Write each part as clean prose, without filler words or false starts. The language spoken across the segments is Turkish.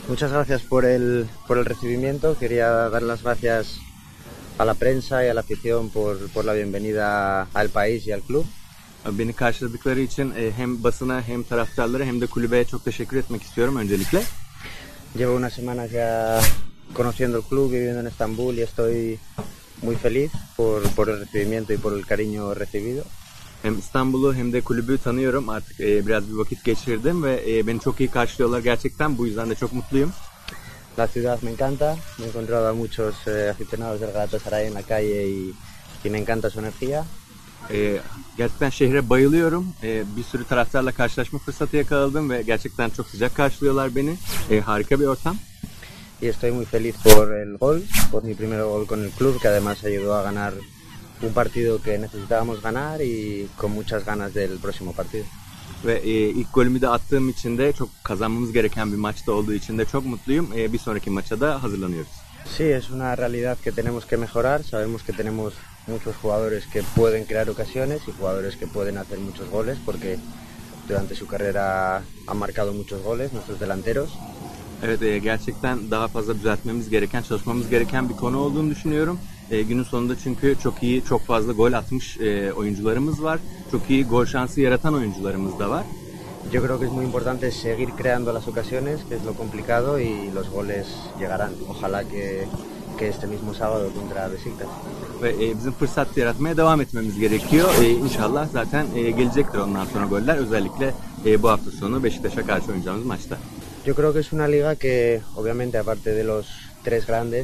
Muchas gracias por el recibimiento. Quería dar las gracias a la prensa y a la afición por la bienvenida al país y al club. Beni karşıladıkları için hem basına hem taraftarlara hem de kulübe çok teşekkür etmek istiyorum öncelikle. Llevo unas semanas ya conociendo el club, viviendo en Estambul y estoy muy feliz por el recibimiento y por el cariño recibido. Hem İstanbul'u hem de kulübü tanıyorum. Artık biraz bir vakit geçirdim ve beni çok iyi karşılıyorlar gerçekten. Bu yüzden de çok mutluyum. La ciudad me encanta. Me he encontrado a muchos aficionados del Galatasaray en la calle y me encanta su energía. Gerçekten şehre bayılıyorum. Bir sürü taraftarla karşılaşma fırsatı yakaladım ve gerçekten çok sıcak karşılıyorlar beni. Harika bir ortam. Y estoy muy feliz por el gol, por mi primer gol con el club, que además ayudó a ganar un partido que necesitábamos ganar y con muchas ganas del próximo partido. Ve ilk golümü de attığım için de çok kazanmamız gereken bir maçta olduğu için de çok mutluyum. Bir sonraki maça da hazırlanıyoruz. Sí, es una realidad que tenemos que mejorar. Sabemos que tenemos muchos jugadores que pueden crear ocasiones y jugadores que pueden hacer muchos goles, porque durante su carrera han marcado muchos goles nuestros delanteros. Evet, gerçekten daha fazla düzeltmemiz gereken, çalışmamız gereken bir konu olduğunu düşünüyorum. Günün sonunda çünkü çok iyi, çok fazla gol atmış oyuncularımız var. Çok iyi gol şansı yaratan oyuncularımız da var. Yo creo que es muy importante seguir creando las ocasiones, que es lo complicado, y los goles llegarán. Ojalá que este mismo sábado contra Beşiktaş. Ve bizim fırsat yaratmaya devam etmemiz gerekiyor. İnşallah zaten gelecektir ondan sonra goller. Özellikle bu hafta sonu Beşiktaş'a karşı oynayacağımız maçta. Yo creo que es una liga que, obviamente, aparte de los tres grandes,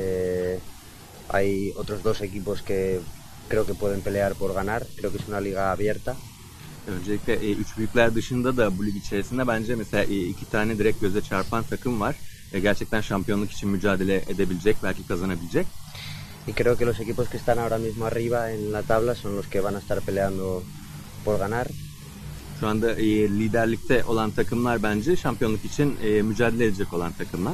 hay otros dos equipos que creo que pueden pelear por ganar. Creo que es una liga abierta. Öncelikle üç büyükler dışında da bu lig içerisinde bence mesela iki tane direkt göze çarpan takım var. Gerçekten şampiyonluk için mücadele edebilecek, belki kazanabilecek. Y creo que los equipos que están ahora mismo arriba en la tabla son los que van a estar peleando por ganar. Şu anda liderlikte olan takımlar bence şampiyonluk için mücadele edecek olan takımlar.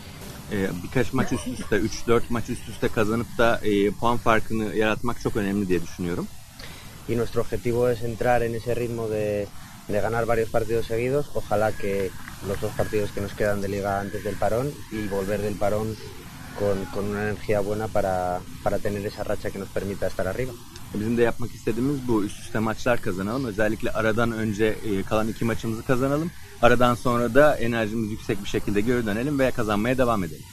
Birkaç maç üst üste, 3-4 maç üst üste kazanıp da puan farkını yaratmak çok önemli diye düşünüyorum. Y nuestro objetivo es entrar en ese ritmo de ganar varios partidos seguidos. Ojalá que los dos partidos que nos quedan de liga antes del parón y volver del parón con una energía buena para tener esa racha que nos permita estar arriba. Bizim de yapmak istediğimiz bu, üst üste maçlar kazanalım. Özellikle aradan önce kalan iki maçımızı kazanalım. Aradan sonra da enerjimiz yüksek bir şekilde geri dönelim ve kazanmaya devam edelim.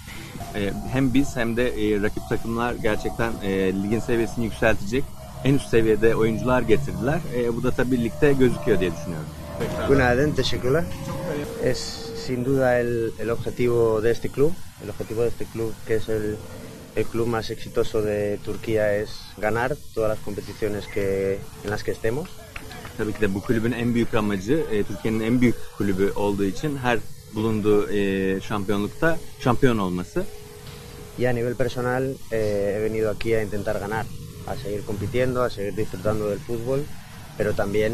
Hem biz hem de rakip takımlar gerçekten ligin seviyesini yükseltecek. En üst seviyede oyuncular getirdiler. Bu da tabii ligde gözüküyor diye düşünüyorum. Günaydın, teşekkürler. Es sin duda el objetivo de este club. El objetivo de este club, que es el club más exitoso de Turquía, es ganar todas las competiciones en las que estemos. Tabii ki de bu kulübün en büyük amacı Türkiye'nin en büyük kulübü olduğu için her bulunduğu şampiyonlukta şampiyon olması. Y a nivel personal he venido aquí a intentar ganar, a seguir compitiendo, a seguir disfrutando del fútbol, pero también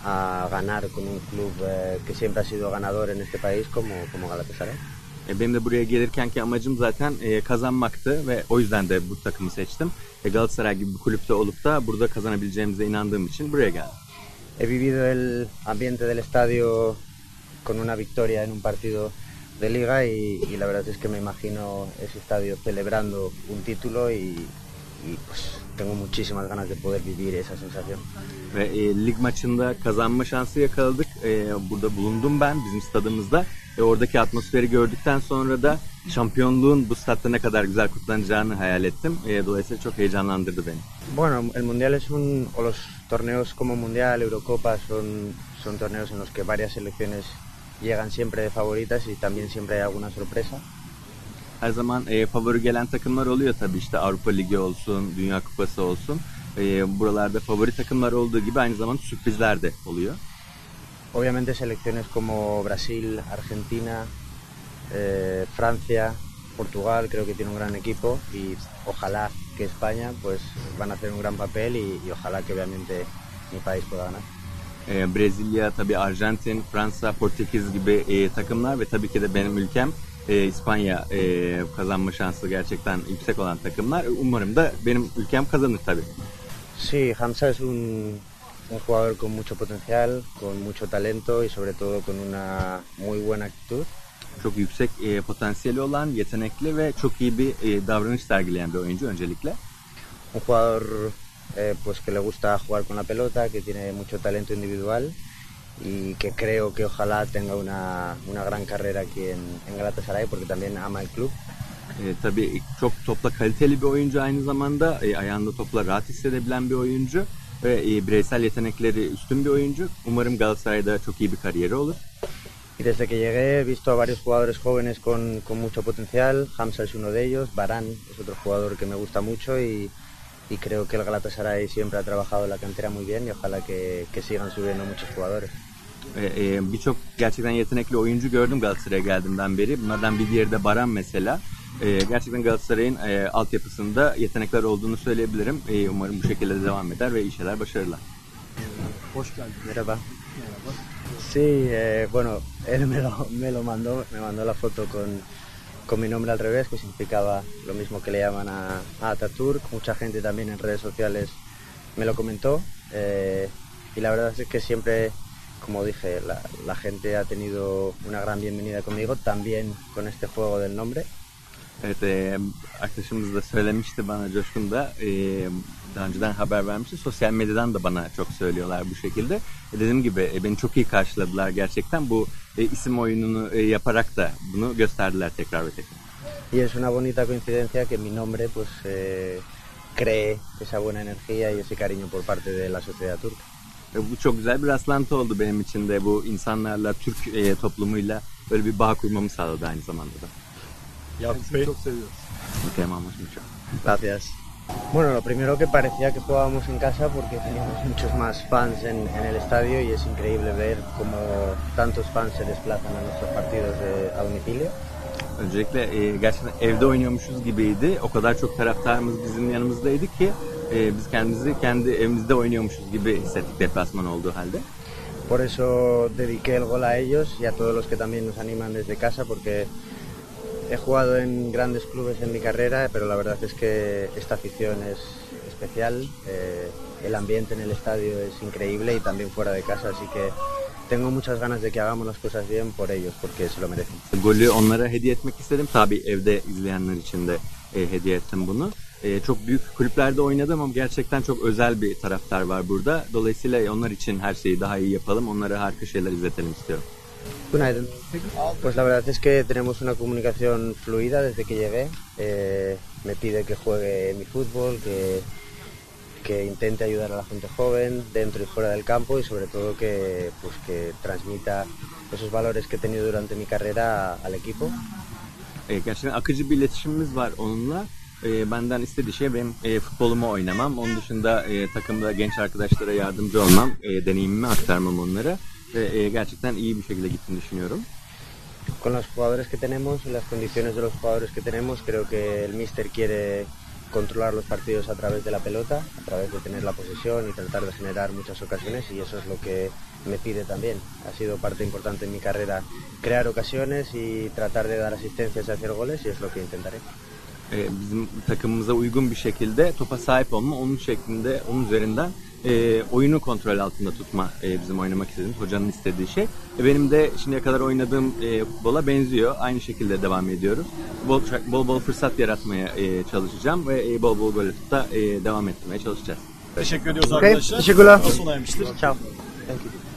a ganar con un club que siempre ha sido ganador en este país como Galatasaray. Benim de buraya gelirkenki amacım zaten kazanmaktı ve o yüzden de bu takımı seçtim. Galatasaray gibi bir kulüpte olup da burada kazanabileceğimize inandığım için buraya geldim. He vivido el ambiente del estadio con una victoria en un partido de liga y la verdad es que me imagino ese estadio celebrando un título y pues tengo muchísimas ganas de poder vivir esa sensación. Ve lig maçında kazanma şansı yakaladık. Burada bulundum ben bizim stadımızda. Oradaki atmosferi gördükten sonra da şampiyonluğun bu statta ne kadar güzel kutlanacağını hayal ettim. Dolayısıyla çok heyecanlandırdı beni. Bueno, el Mundial es o los torneos como Mundial, Eurocopa son torneos en los que varias selecciones llegan siempre de favoritas y también siempre hay alguna sorpresa. Her zaman favori gelen takımlar oluyor tabii, işte Avrupa Ligi olsun, Dünya Kupası olsun. Buralarda favori takımlar olduğu gibi aynı zamanda sürprizler de oluyor. Obviamente selecciones como Brasil, Argentina, Francia, Portugal creo que tiene un gran equipo y ojalá que España pues van a hacer un gran papel y ojalá que obviamente mi país pueda ganar. Brezilya, tabii Arjantin, Fransa, Portekiz gibi takımlar ve tabii ki de benim ülkem İspanya kazanma şansı gerçekten yüksek olan takımlar. Umarım da benim ülkem kazanır tabii. Sí, Hamza es un jugador con mucho potencial, con mucho talento y sobre todo con una muy buena actitud. Çok yüksek potansiyeli olan, yetenekli ve çok iyi bir davranış sergileyen bir oyuncu öncelikle. Un jugador pues que le gusta jugar con la pelota, que tiene mucho talento individual y que creo que ojalá tenga una gran carrera aquí en Galatasaray porque también ama el club. Tabii çok topla kaliteli bir oyuncu, aynı zamanda ayağında topla rahat hissedebilen bir oyuncu ve bireysel yetenekleri üstün bir oyuncu. Umarım Galatasaray'da çok iyi bir kariyeri olur. Y desde que llegué he visto a varios jugadores jóvenes con mucho potencial. Hamza es uno de ellos, Varane es otro jugador que me gusta mucho y creo que el Galatasaray siempre ha trabajado la cantera muy bien y ojalá que sigan subiendo muchos jugadores. Birçok gerçekten yetenekli oyuncu gördüm Galatasaray'a geldiğimden beri. Bunlardan bir diğeri de Baran mesela. Gerçekten Galatasaray'ın altyapısında yetenekler olduğunu söyleyebilirim. Umarım bu şekilde devam eder ve iyi şeyler başarırlar. Hoş geldin. Merhaba. Merhaba. Sí, bueno, él me lo mandó, me mandó la foto con mi nombre al revés, que significaba lo mismo que le llaman a Atatürk. Mucha gente también en redes sociales me lo comentó y la verdad es que siempre, como dije, la gente ha tenido una gran bienvenida conmigo, también con este juego del nombre. Evet, arkadaşımız da söylemişti bana, Coşkun da daha önceden haber vermişti. Sosyal medyadan da bana çok söylüyorlar bu şekilde. Dediğim gibi beni çok iyi karşıladılar gerçekten. Bu isim oyununu yaparak da bunu gösterdiler tekrar ve tekrar. Y es una bonita coincidencia que mi nombre pues cree esa buena energía y ese cariño por parte de la sociedad turca. Bu çok güzel bir rastlantı oldu benim için de, bu insanlarla, Türk toplumuyla böyle bir bağ kurmamı sağladı aynı zamanda da. Seni çok seviyoruz. Te amamos mucho. Gracias. Bueno, lo primero que parecía que jugábamos en casa porque teníamos muchos más fans en el estadio y es increíble ver cómo tantos fans se desplazan a nuestros partidos a domicilio. Öncelikle gerçekten evde oynuyormuşuz gibiydi. O kadar çok taraftarımız bizim yanımızdaydı ki biz kendimizi kendi evimizde oynuyormuşuz gibi hissettik deplasman olduğu halde. Por eso dediqué el gol a ellos y a todos los que también nos animan desde casa porque he jugado en grandes clubes en mi carrera, pero la verdad es que esta afición es especial. El ambiente en el estadio es increíble y también fuera de casa, así que tengo muchas ganas de que hagamos las cosas bien por ellos, porque se lo merecen. Golü onlara hediye etmek istedim. Tabii evde izleyenler için de hediye ettim bunu. Çok büyük kulüplerde oynadım ama gerçekten çok özel bir taraftar var burada. Dolayısıyla onlar için her şeyi daha iyi yapalım, onlara harika şeyler izletelim istiyorum. Günaydın. Pues la verdad es que tenemos una comunicación fluida desde que llegué. Me pide que juegue mi fútbol, que intente ayudar a la gente joven dentro y fuera del campo y sobre todo que transmita esos valores que he tenido durante mi carrera al equipo. Gerçekten akıcı bir iletişimimiz var onunla. Benden istediği şey benim futbolumu oynamam. Onun dışında takımda genç arkadaşlara yardımcı olmam, deneyimimi aktarmam onlara. Ve gerçekten iyi bir şekilde gittiğini düşünüyorum. Con los jugadores que tenemos y las condiciones de los jugadores que tenemos, creo que el míster quiere controlar los partidos a través de la pelota, a través de tener la posesión y tratar de generar muchas ocasiones y eso es lo que me pide también. Ha sido parte importante en mi carrera crear ocasiones y tratar de dar asistencias y hacer goles y es lo que intentaré. Bizim takımımıza uygun bir şekilde topa sahip olma, onun şeklinde, onun üzerinden oyunu kontrol altında tutma bizim oynamak istediğimiz, hocanın istediği şey. Benim de şimdiye kadar oynadığım futbola benziyor. Aynı şekilde devam ediyoruz. Bol bol fırsat yaratmaya çalışacağım ve bol bol gol atıp da devam ettirmeye çalışacağız. Teşekkür ediyoruz Okay, arkadaşlar. teşekkürler. Sona ermiştir. Ciao. Thank you.